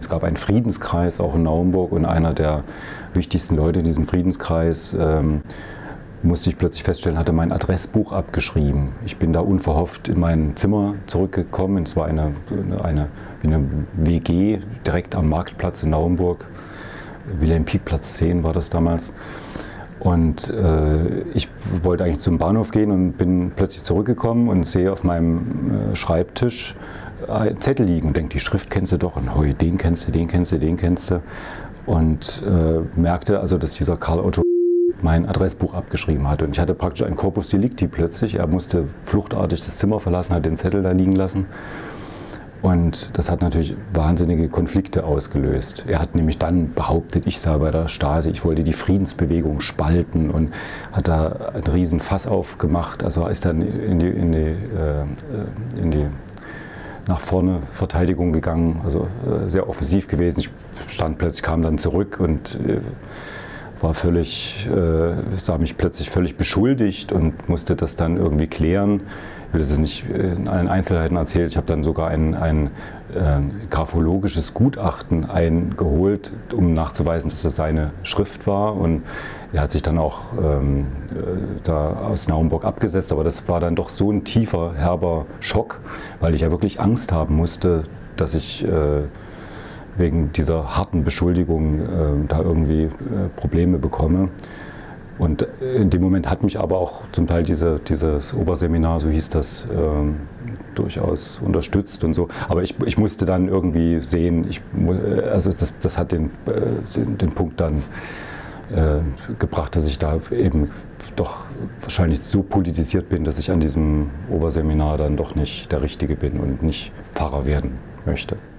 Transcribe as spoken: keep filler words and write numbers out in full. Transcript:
Es gab einen Friedenskreis auch in Naumburg und einer der wichtigsten Leute in diesem Friedenskreis, ähm, musste ich plötzlich feststellen, hatte mein Adressbuch abgeschrieben. Ich bin da unverhofft in mein Zimmer zurückgekommen. Es war eine, eine, eine W G direkt am Marktplatz in Naumburg. Wilhelm-Pieck-Platz zehn war das damals. Und äh, ich wollte eigentlich zum Bahnhof gehen und bin plötzlich zurückgekommen und sehe auf meinem äh, Schreibtisch einen Zettel liegen und denke, die Schrift kennst du doch. Und heu, den kennst du, den kennst du, den kennst du. Und äh, merkte also, dass dieser Karl Otto mein Adressbuch abgeschrieben hatte. Und ich hatte praktisch ein Corpus Delicti plötzlich. Er musste fluchtartig das Zimmer verlassen, hat den Zettel da liegen lassen. Und das hat natürlich wahnsinnige Konflikte ausgelöst. Er hat nämlich dann behauptet, ich sei bei der Stasi, ich wollte die Friedensbewegung spalten und hat da einen riesen Fass aufgemacht. Also ist dann in die, in die, äh, in die nach vorne Verteidigung gegangen, also äh, sehr offensiv gewesen. Ich stand plötzlich, kam dann zurück und äh, war völlig, äh, sah mich plötzlich völlig beschuldigt und musste das dann irgendwie klären. Ich will das nicht in allen Einzelheiten erzählen. Ich habe dann sogar ein, ein äh, graphologisches Gutachten eingeholt, um nachzuweisen, dass das seine Schrift war. Und er hat sich dann auch ähm, da aus Naumburg abgesetzt. Aber das war dann doch so ein tiefer, herber Schock, weil ich ja wirklich Angst haben musste, dass ich äh, wegen dieser harten Beschuldigung äh, da irgendwie äh, Probleme bekomme. Und in dem Moment hat mich aber auch zum Teil diese, dieses Oberseminar, so hieß das, ähm, durchaus unterstützt und so. Aber ich, ich musste dann irgendwie sehen, ich, also das, das hat den, den, den Punkt dann äh, gebracht, dass ich da eben doch wahrscheinlich so politisiert bin, dass ich an diesem Oberseminar dann doch nicht der Richtige bin und nicht Pfarrer werden möchte.